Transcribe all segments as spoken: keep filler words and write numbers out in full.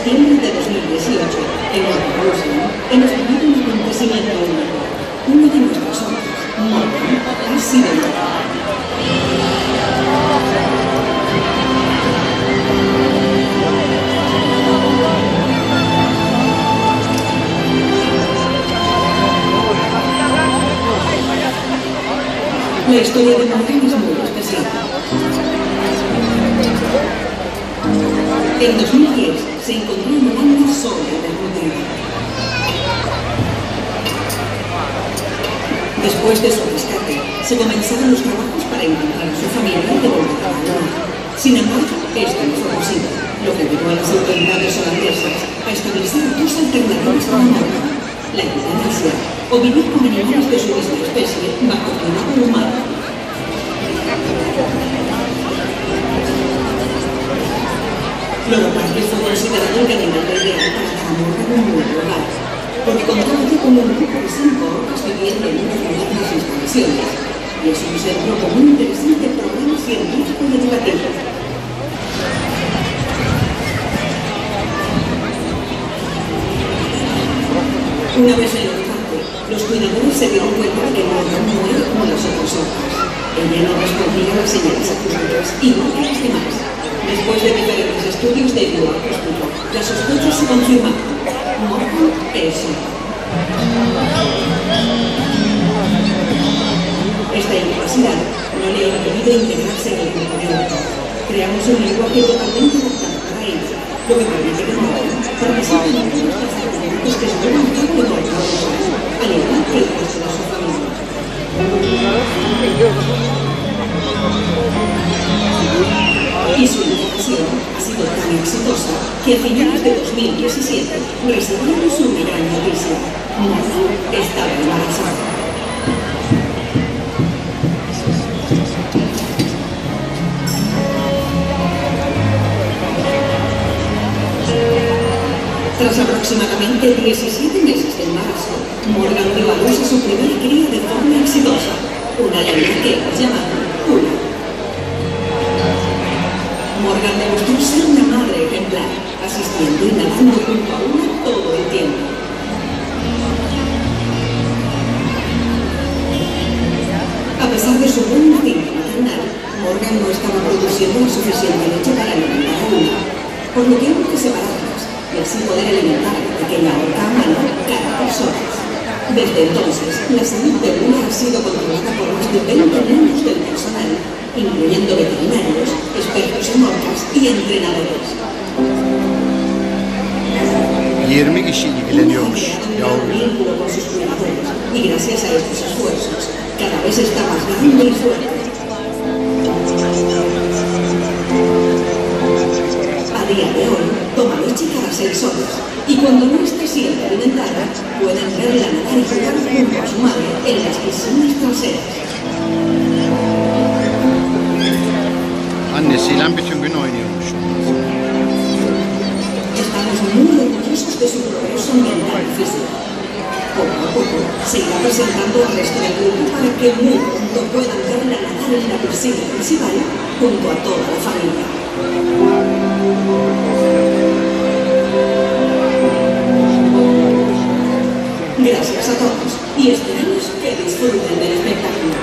septiembre de dos mil dieciocho, en Jerusalén, hemos vivido un acontecimiento único. Uno de nuestros ojos, Morgan, ha sido matado. La historia de Morgan es muy especial. En dos mil diez se encontró volando sola en el mundo. Después de su rescate, se comenzaron los trabajos para encontrar a su familia y devolverla a Londres. Sin embargo, esto no fue posible, lo que llevó a las autoridades holandesas a establecer dos alternativas para Morgan: la eutanasia o vivir con animales de su misma especie bajo cuidado humano. Loro Parque fue considerado el animal ideal para dar a Morgan un nuevo hogar, porque contaba ya con un grupo de cinco orcas viviendo en una de las instalaciones, y es un centro con un interesante programa científico y educativo. Una vez en Loro Parque, los cuidadores se dieron cuenta de que Morgan no era como las otras orcas. Ella no respondía a las señales acústicas igual que las demás. Después de diferentes estudios de diagnóstico, las sospechas se confirmaron. Morgan es sorda. Esta incapacidad no le ha impedido integrarse en el grupo de orcas. Creamos un lenguaje totalmente adaptado para ella, lo que permite que Morgan participe en algunas de las actividades que se llevan a cabo en orcas, al igual que el resto de su familia. Y su educación ha sido tan exitosa que a finales de dos mil diecisiete recibimos una gran noticia: Morgan estaba embarazada. Tras aproximadamente diecisiete meses de embarazo, Morgan dio a luz a su primera cría de forma exitosa, una lengua que hemos llamado Una. Morgan demostró ser una madre ejemplar, asistiendo y nadando junto a Una todo el tiempo. A pesar de su buen instinto maternal, Morgan no estaba produciendo la suficiente leche para alimentar a Una, por lo que hubo que separarlas y así poder alimentar a la pequeña orca a mano cada dos horas. Desde entonces, la salud de Una ha sido controlada por más de veinte miembros del personal, incluyendo veterinarios, expertos en orcas y entrenadores. yirmi kişi ilgileniyormuş yavruyla. Con sus cuidadores, y gracias a estos esfuerzos, cada vez está más grande y fuerte. A día de hoy, toma leche cada seis horas, y cuando no esté siendo alimentada, pueden verla nadar y jugar junto a su madre en las piscinas traseras. Annesiyle bütün gün oynuyormuş. Estamos muy orgullosos de su progreso mental y físico. Poco a poco se irá presentando al resto del grupo para que muy pronto puedan verla nadar en la piscina principal junto a toda la familia. Gracias a todos y esperamos que disfruten del espectáculo.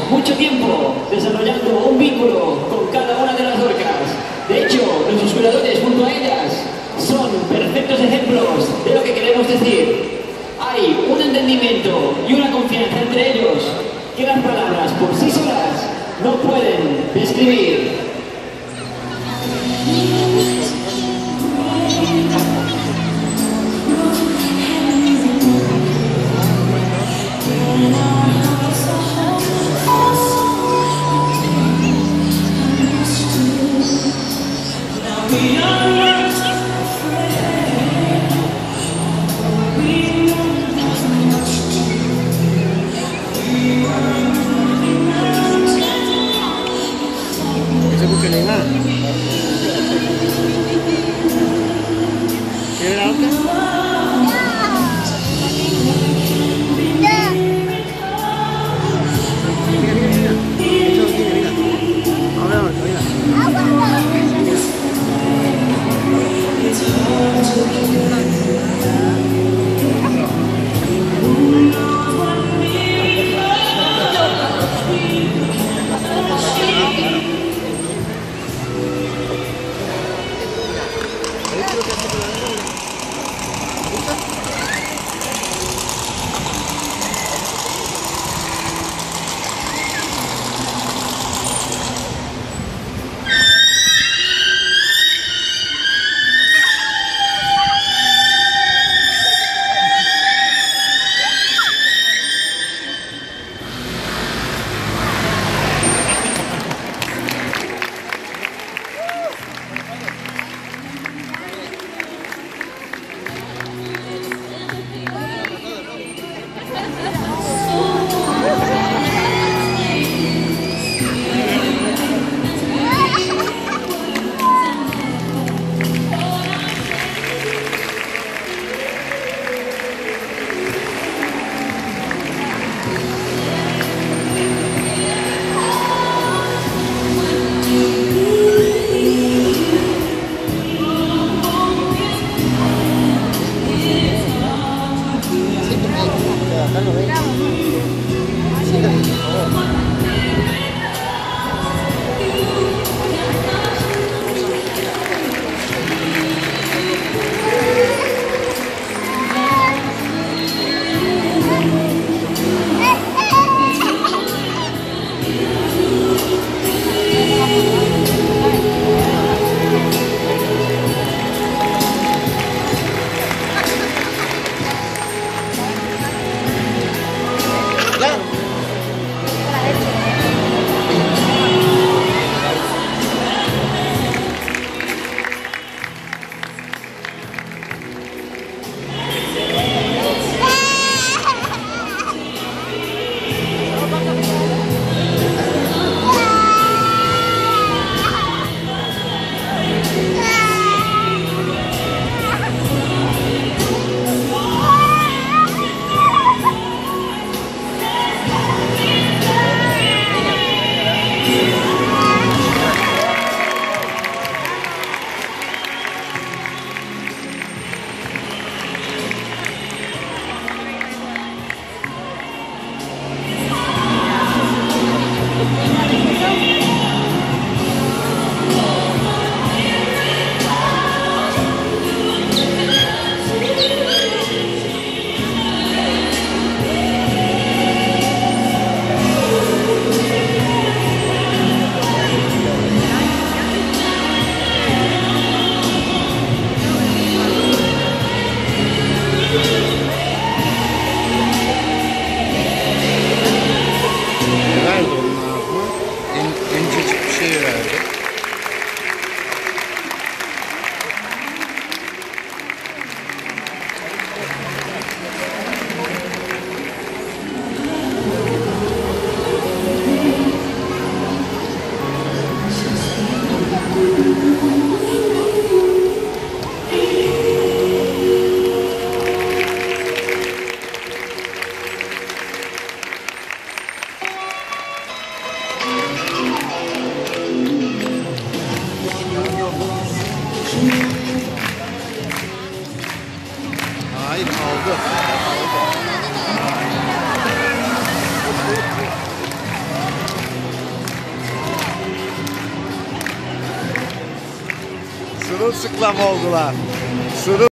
mucho tiempo desarrollando un vínculo con cada una de las orcas. De hecho, nuestros cuidadores junto a ellas son perfectos ejemplos de lo que queremos decir. Hay un entendimiento y una confianza entre ellos que las palabras por sí solas no pueden describir. Sırılsıklam oldular. Sırıl